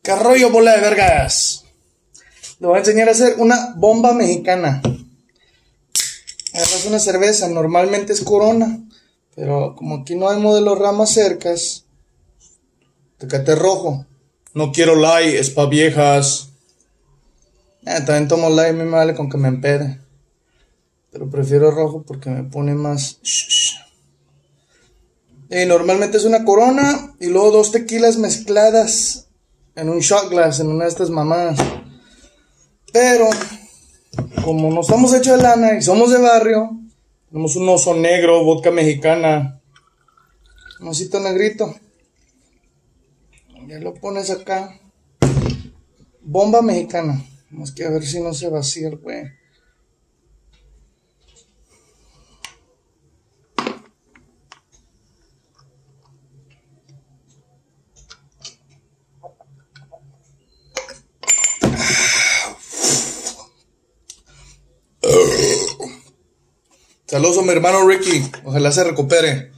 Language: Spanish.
¿Qué rollo, bola de vergas? Le voy a enseñar a hacer una bomba mexicana. Agarras una cerveza, normalmente es Corona, pero como aquí no hay modelos ramas cercas, Tecate rojo. No quiero light, es pa' viejas. También tomo light, a mí me vale con que me empede. Pero prefiero rojo porque me pone más... normalmente es una Corona y luego 2 tequilas mezcladas en un shot glass, en una de estas mamadas. Pero como no estamos hechos de lana y somos de barrio, tenemos un oso negro, vodka mexicana, un osito negrito. Ya lo pones acá. Bomba mexicana. Vamos que a ver si no se vacía el güey. Saludos a mi hermano Ricky. Ojalá se recupere.